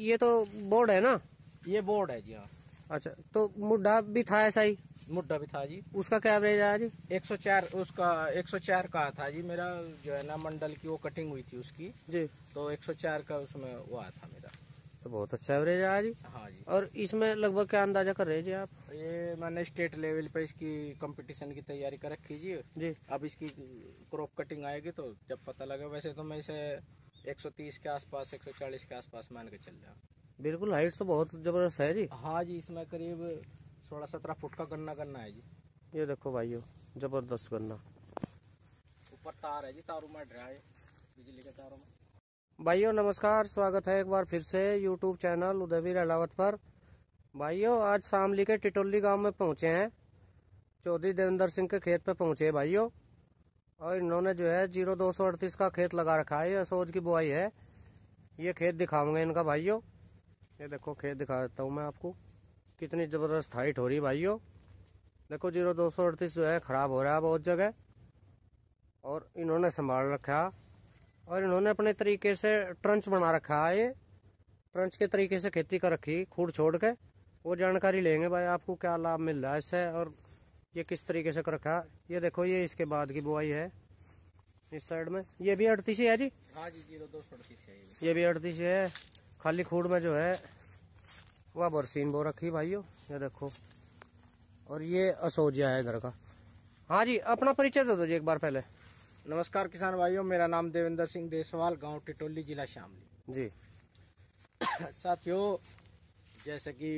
ये तो बोर्ड है ना? ये बोर्ड है जी। हाँ। अच्छा, तो मुड्ढा भी था ऐसा ही? मुड्ढा भी था जी। उसका क्या एवरेज आया जी? 104, उसका 104 का था जी। मेरा जो है ना मंडल की वो कटिंग हुई थी उसकी जी, तो 104 का उसमें वो आया था मेरा। तो बहुत अच्छा एवरेज आया जी। हाँ जी। और इसमें लगभग क्या अंदाजा कर रहे हैं जी आप? ये मैंने स्टेट लेवल पे इसकी कंपटीशन की तैयारी कर रखी जी। अब इसकी क्रॉप कटिंग आएगी तो जब पता लगे। वैसे तो मैं इसे 130 के आसपास 140 के आसपास मान के चल रहा। बिल्कुल, हाइट तो बहुत जबरदस्त है जी। हाँ जी, इसमें करीब 16-17 फुट का गन्ना करना है जी। ये देखो भाइयों, जबरदस्त गन्ना। ऊपर तार है जी, तारों में रहा है बिजली के तारों में। भाइयों नमस्कार, स्वागत है एक बार फिर से यूट्यूब चैनल उदयवीर अहलावत पर। भाइयों आज शामली के टिटोली गांव में पहुंचे हैं। चौधरी देवेंद्र सिंह के खेत पे पहुंचे हैं भाइयों। और इन्होंने जो है 0238 का खेत लगा रखा है। ये असोज की बुआई है। ये खेत दिखाऊंगा इनका भाइयों। ये देखो खेत दिखा देता हूँ मैं आपको, कितनी जबरदस्त हाइट हो रही है भाइयों। देखो 0238 जो है खराब हो रहा है बहुत जगह, और इन्होंने संभाल रखा है। और इन्होंने अपने तरीके से ट्रंच बना रखा है। ये ट्रंच के तरीके से खेती कर रखी, खूड़ छोड़ के। वो जानकारी लेंगे भाई आपको क्या लाभ मिल रहा है इससे, और ये किस तरीके से कर रखा है। ये देखो, ये इसके बाद की बुआई है इस साइड में। ये भी 38 है जी। हाँ जी, 0238 है ये भी 38 है। खाली खूड़ में जो है वह बरसीन बो रखी भाइयों, ये देखो। और ये असोजिया है इधर का। हाँ जी, अपना परिचय दे दो जी एक बार पहले। नमस्कार किसान भाइयों, मेरा नाम देवेंद्र सिंह देसवाल, गांव टिटोली, जिला शामली जी। साथियों, जैसे कि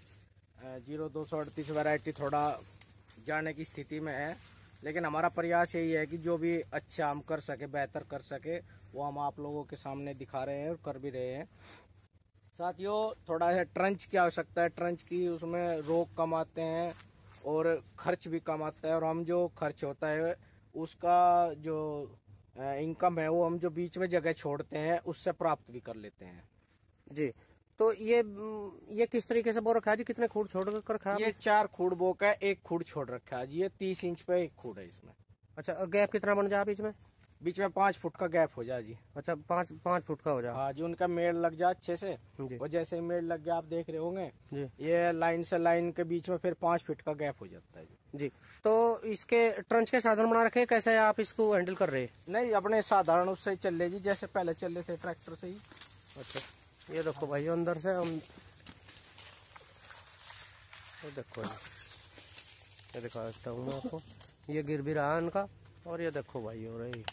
0238 वैरायटी थोड़ा जाने की स्थिति में है, लेकिन हमारा प्रयास यही है कि जो भी अच्छा हम कर सके, बेहतर कर सके, वो हम आप लोगों के सामने दिखा रहे हैं और कर भी रहे हैं। साथियों, थोड़ा है ट्रंच की आवश्यकता है। ट्रंच की उसमें रोग कम आते हैं और खर्च भी कम आता है। और हम जो खर्च होता है उसका जो इनकम है वो हम जो बीच में जगह छोड़ते हैं उससे प्राप्त भी कर लेते हैं जी। तो ये किस तरीके से बो रखा है जी? कितने खूड़ छोड़ कर रखा है? ये 4 खूड़ बो का 1 खूड़ छोड़ रखा है जी। ये 30 इंच पे 1 खूड़ है इसमें। अच्छा, गैप कितना बन जाए बीच में? बीच में 5 फुट का गैप हो जाए जी। अच्छा, पाँच फुट का हो जाए। हाँ जी, उनका मेड़ लग जाए अच्छे से। जी। और जैसे ही मेड़ लग गया, आप देख रहे होंगे जी। ये लाइन से लाइन के बीच में फिर 5 फीट का गैप हो जाता है जी। तो इसके ट्रंच के साधन बना रखे, कैसे आप इसको हैंडल कर रहे हैं? नहीं, अपने साधारण उससे ही चल रहे जी, जैसे पहले चल रहे थे ट्रैक्टर से ही। अच्छा, ये देखो भाई अंदर से हम ये देखो जी, ये दिखा देता हूँ मैं आपको। ये गिर भी रहा है इनका, और ये देखो भाई हो रही।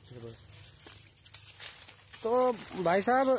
तो भाई साहब,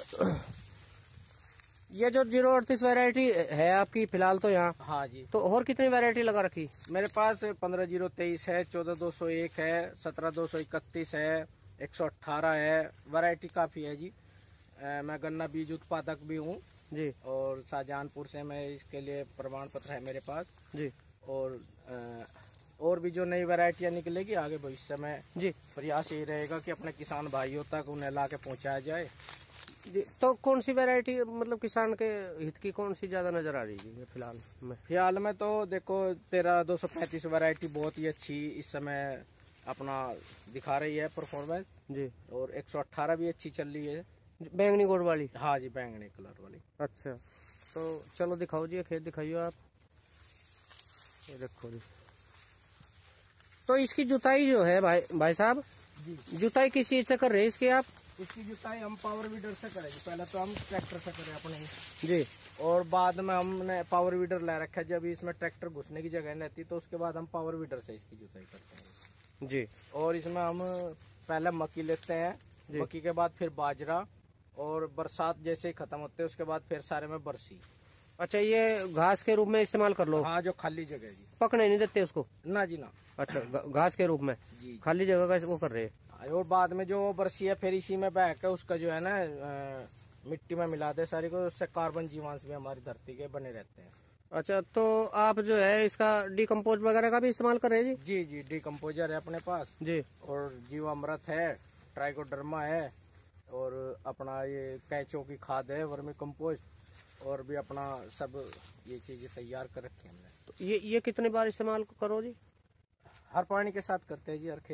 ये जो 038 वैरायटी है आपकी फिलहाल तो यहाँ? हाँ जी। तो और कितनी वैरायटी लगा रखी? मेरे पास 15023 है, 14201 है, 17231 है, 118 है। वैरायटी काफी है जी। मैं गन्ना बीज उत्पादक भी हूँ जी। और शाहजहानपुर से मैं इसके लिए प्रमाण पत्र है मेरे पास जी। और भी जो नई वैरायटियां निकलेगी आगे भविष्य में जी, प्रयास यही रहेगा कि अपने किसान भाइयों तक उन्हें ला के पहुँचाया जाए। जी। तो कौन सी वैरायटी मतलब किसान के हित की कौन सी ज्यादा नजर आ रही है फिलहाल में? फिलहाल में तो देखो 13235 वैरायटी बहुत ही अच्छी इस समय अपना दिखा रही है परफॉर्मेंस जी। और 118 भी अच्छी चल रही है, बैंगनी गोड वाली। हाँ जी, बैंगनी कलर वाली। अच्छा, तो चलो दिखाओ जी, खेत दिखाइए आप। ये देखो जी। तो इसकी जुताई जो है भाई साहब जी, जुताई किस चीज से कर रहे हैं इसकी आप? इसकी जुताई हम पावर वीडर से करेंगे। पहले तो हम ट्रैक्टर से करें अपने जी, और बाद में हमने पावर वीडर ले रखा है। जब इसमें ट्रैक्टर घुसने की जगह नहीं रहती तो उसके बाद हम पावर वीडर से इसकी जुताई करते हैं जी। और इसमें हम पहले मक्की लेते हैं, मक्की के बाद फिर बाजरा, और बरसात जैसे ही खत्म होते हैं उसके बाद फिर सारे में बरसी। अच्छा, ये घास के रूप में इस्तेमाल कर लो? हाँ, जो खाली जगह है जी। पकने नहीं देते उसको? ना जी ना। अच्छा, घास के रूप में जी, खाली जगह का वो कर रहे हैं। और बाद में जो बरसी है फिर इसी में बह के उसका जो है ना मिट्टी में मिला दे सारी को, उससे कार्बन जीवांश भी हमारी धरती के बने रहते हैं। अच्छा, तो आप जो है इसका डिकम्पोज वगैरह का भी इस्तेमाल कर रहे हैं जी? जी जी, डिकम्पोजर है अपने पास जी, और जीवामृत है, ट्राइकोडर्मा है, और अपना ये कैचो की खाद है, वर्मी कंपोस्ट, और भी अपना सब ये चीजें तैयार कर रखी हमने। तो ये कितनी बार इस्तेमाल करो जी? हर पानी के साथ करते हैं जी, हर खेत में।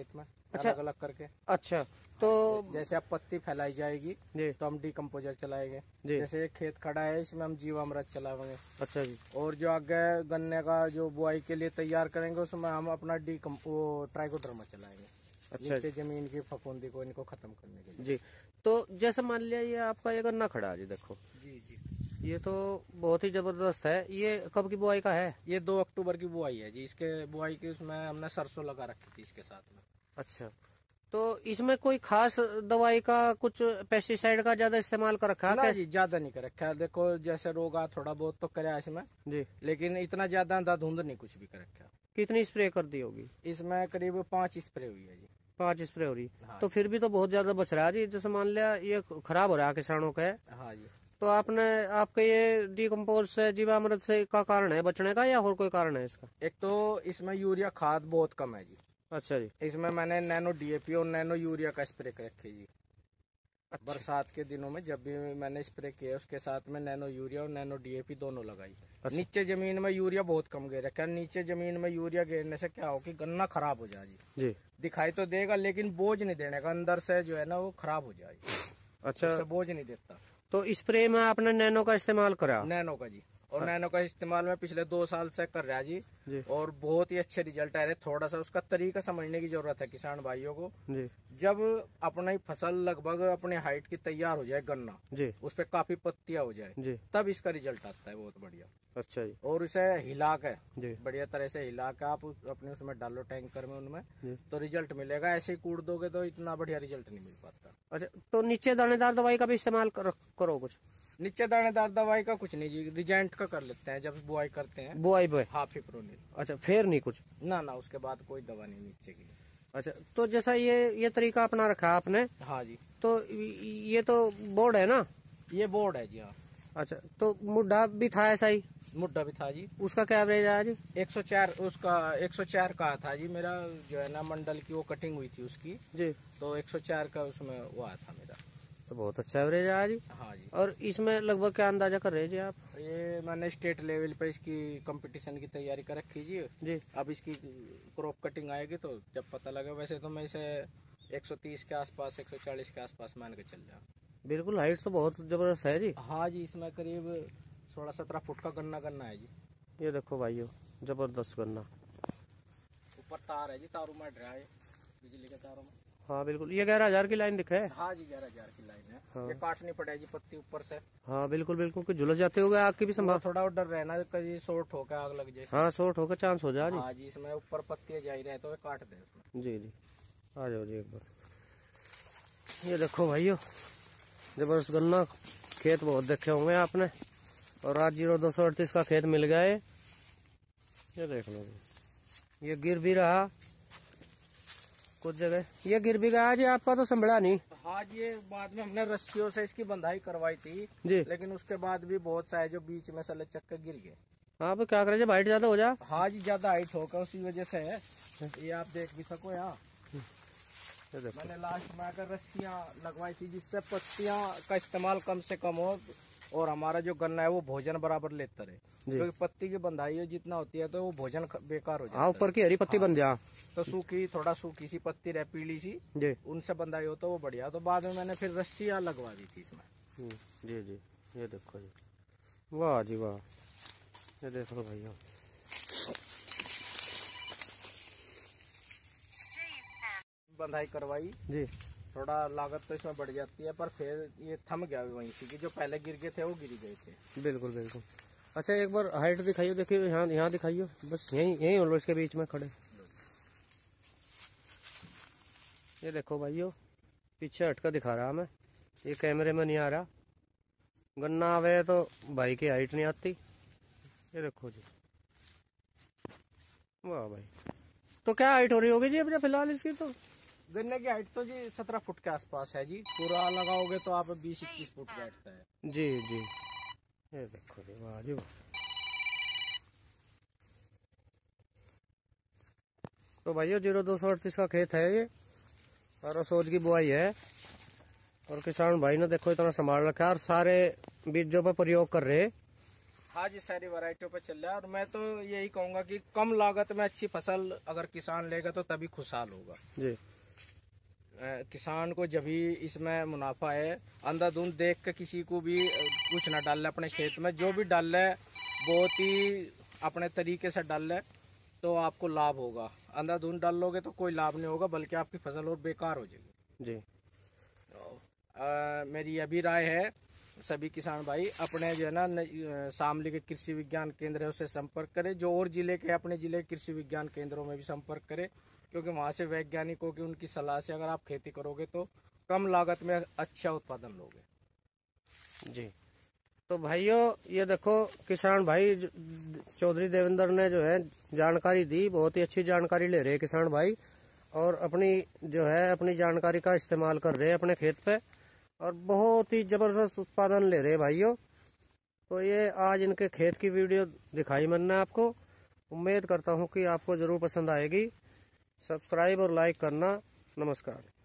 अच्छा, अलग अलग करके। अच्छा। तो जैसे अब पत्ती फैलाई जाएगी जी तो हम डिकम्पोजर चलाएंगे। जी। जैसे एक खेत खड़ा है इसमें हम जीवामृत चलाएंगे। अच्छा जी। और जो आगे गन्ने का जो बुआई के लिए तैयार करेंगे उसमें हम अपना ट्राइकोडर्मा चलाएंगे। अच्छा नीचे जमीन की फफूंदी को इनको खत्म करने के लिए। जी। तो जैसे मान लिया ये आपका ये गन्ना खड़ा है जी, देखो जी जी। ये तो बहुत ही जबरदस्त है। ये कब की बुआई का है? ये 2 अक्टूबर की बुआई है जी। इसके बुआई की उसमें हमने सरसों लगा रखी थी इसके साथ में। अच्छा, तो इसमें कोई खास दवाई का, कुछ पेस्टिसाइड का ज्यादा इस्तेमाल कर रखा है ना क्या? जी, ज्यादा नहीं कर रखा है। देखो जैसे रोग आ थोड़ा बहुत तो करे इसमें, जी। लेकिन इतना ज्यादा अंधाधुंध नहीं कुछ भी कर रखा है। कितनी स्प्रे कर दी होगी? इसमें करीब 5 स्प्रे हुई है जी। 5 स्प्रे हो रही? हाँ तो फिर भी तो बहुत ज्यादा बच रहा है जी। जैसे मान लिया ये खराब हो रहा है किसानों का, हाँ जी। तो आपने, आपके ये डिकम्पोज से, जीवामृत से का कारण है बचने का, या और कोई कारण है इसका? एक तो इसमें यूरिया खाद बहुत कम है जी। अच्छा जी। इसमें मैंने नैनो डीएपी और नैनो यूरिया का स्प्रे कर रखे जी। अच्छा। बरसात के दिनों में जब भी मैंने स्प्रे किया उसके साथ में नैनो यूरिया और नैनो डीएपी दोनों लगाई। अच्छा। नीचे जमीन में यूरिया बहुत कम गिर रखा है। नीचे जमीन में यूरिया गिरने से क्या हो कि गन्ना खराब हो जाए जी। जी। दिखाई तो देगा लेकिन बोझ नहीं देने का, अंदर से जो है ना वो खराब हो जाएगी। अच्छा, उससे बोझ नहीं देता। तो स्प्रे में आपने नैनो का इस्तेमाल करा? नैनो का जी। और नैनो का इस्तेमाल में पिछले 2 साल से कर रहा जी। जी और बहुत ही अच्छे रिजल्ट आ रहे। थोड़ा सा उसका तरीका समझने की जरूरत है किसान भाइयों को। जी जब अपनी फसल लगभग अपने हाइट की तैयार हो जाए गन्ना, जी उस पे काफी पत्तियां हो जाए, जी। तब इसका रिजल्ट आता है बहुत बढ़िया। अच्छा जी। और इसे हिला के जी बढ़िया तरह से हिला के आप अपने उसमें डालो टैंकर में उनमें, जी। तो रिजल्ट मिलेगा। ऐसे ही कूट दोगे तो इतना बढ़िया रिजल्ट नहीं मिल पाता। अच्छा, तो नीचे दानेदार दवाई का भी इस्तेमाल करो कुछ? नीचे दानेदार दवाई का कुछ नहीं जी, रिजेंट का कर लेते हैं जब बुआई करते हैं। बुआई पे? हाँ, फिप्रोनिल। अच्छा, फिर नहीं कुछ? ना ना, उसके बाद कोई दवा नहीं नीचे की। अच्छा, तो जैसा ये तरीका अपना रखा आपने, हाँ जी। तो ये तो बोर्ड है ना? ये बोर्ड है जी। हाँ। अच्छा, तो मुड्ढा भी था ऐसा ही? मुड्ढा भी था जी। उसका क्या एवरेज आया जी? 104 उसका 104 का था जी। मेरा जो है ना मंडल की वो कटिंग हुई थी उसकी, जी। तो 104 का उसमें वो आया था मेरा। तो बहुत अच्छा एवरेज आया जी। हाँ जी। और इसमें लगभग क्या अंदाजा कर रहे हैं जी आप? ये मैंने स्टेट लेवल पे इसकी कंपटीशन की तैयारी कर रखी जी। जी। अब इसकी क्रॉप कटिंग आएगी तो जब पता लगा। वैसे तो मैं इसे 130 के आसपास 140 के आसपास मान के चल जाऊँ। बिल्कुल, हाइट तो बहुत जबरदस्त है जी। हाँ जी, इसमें करीब 16-17 फुट का गन्ना है जी। ये देखो भाइयों, जबरदस्त गन्ना। ऊपर तार है जी, तारों में ड्रा है, बिजली के तारों में। हाँ बिल्कुल, ये 11,000 की लाइन दिखे। हाँ जी, 11,000 की लाइन है। हाँ। ये काटनी पड़ेगी पत्ती ऊपर से। हाँ बिल्कुल बिल्कुल, कि झुलस जाते होगे, आग की भी संभावना। थोड़ा डर रहना कभी शॉर्ट होकर आग लग जाए। हाँ, शॉर्ट होकर चांस हो जाए जी। हाँ जी, इसमें ऊपर पत्तियां जा रहे तो वे काट दे उसमें। जी जी, आ जाओ जी एक बार। ये देखो भाइयों, जबरदस्त गन्ना। खेत बहुत देखे होंगे आपने, और आज 0238 का खेत मिल गया है। ये देख लो जी, ये गिर भी रहा कुछ जगह, ये गिर भी गया जी आपका, तो संभला नहीं। हाँ जी, ये बाद में हमने रस्सियों से इसकी बंधाई करवाई थी जी। लेकिन उसके बाद भी बहुत सा है जो बीच में से लचक के गिर गए। हाँ, अब क्या करें जब हाइट ज्यादा हो जा। हाँ जी, ज्यादा हाइट होकर उसी वजह से है। ये आप देख भी सको यहाँ। ये देखो। मैंने लास्ट में आकर रस्सियाँ लगवाई थी जिससे पत्तियां का इस्तेमाल कम से कम हो और हमारा जो गन्ना है वो भोजन बराबर लेता रहे। क्योंकि पत्ती की बंधाई जितना होती है तो वो भोजन बेकार हो जाता है। हाँ, ऊपर की हरी पत्ती बन जा, तो सूखी, थोड़ा सूखी सी पत्ती रह पीली सी, जी उनसे बंधाई हो तो वो बढ़िया। तो बाद में मैंने फिर रस्सियाँ लगवा दी थी इसमें। जी जी। ये देखो जी, वाह जी वाह। ये देख लो भैया, बंधाई करवाई जी। थोड़ा लागत तो इसमें बढ़ जाती है, पर फिर ये थम गया वहीं से कि जो पहले गिर गए थे वो गिर गए थे। बिल्कुल बिल्कुल। अच्छा, एक बार हाइट दिखाइए, देखिए यहाँ, यहाँ दिखाइए, बस यहीं यहीं हो लो इसके बीच में खड़े। ये देखो भाइयों, पीछे हटकर दिखा रहा मैं, ये कैमरे में नहीं आ रहा। गन्ना आवे तो भाई की हाइट नहीं आती। ये देखो जी, वाह भाई। तो क्या हाइट हो रही होगी जी अपने फिलहाल इसकी? तो गन्ने की हाइट तो जी 17 फुट के आसपास है जी। पूरा लगाओगे तो आप 20-21 फुट बैठता है। जी जी। ये देखो जी, वाह जी वाह। तो भाइयों 0238 का खेत है ये, और सोच की बुआई है, और किसान भाई ने देखो इतना संभाल रखा है और सारे बीजों पर प्रयोग कर रहे। हाँ जी, सारी वैरायटियों पे चल रहा है। और मैं तो यही कहूंगा कि कम लागत में अच्छी फसल अगर किसान लेगा तो तभी खुशहाल होगा। जी। किसान को जब भी इसमें मुनाफा है, अंधाधुंध देख के किसी को भी कुछ ना डाले अपने खेत में। जो भी डाले बहुत ही अपने तरीके से डाले तो आपको लाभ होगा। अंधाधुंध डाल लोगे तो कोई लाभ नहीं होगा, बल्कि आपकी फसल और बेकार हो जाएगी। जी। मेरी यह भी राय है, सभी किसान भाई अपने जो है ना शामली के कृषि विज्ञान केंद्र है उससे संपर्क करें। जो और जिले के अपने जिले के कृषि विज्ञान केंद्रों में भी संपर्क करें, क्योंकि वहाँ से वैज्ञानिकों की उनकी सलाह से अगर आप खेती करोगे तो कम लागत में अच्छा उत्पादन लोगे। जी। तो भाइयों ये देखो किसान भाई चौधरी देवेंद्र ने जो है जानकारी दी, बहुत ही अच्छी जानकारी ले रहे हैं किसान भाई, और अपनी जो है अपनी जानकारी का इस्तेमाल कर रहे हैं अपने खेत पे, और बहुत ही ज़बरदस्त उत्पादन ले रहे हैं भाइयों। तो ये आज इनके खेत की वीडियो दिखाई मैंने आपको। उम्मीद करता हूँ कि आपको ज़रूर पसंद आएगी। सब्सक्राइब और लाइक करना। नमस्कार।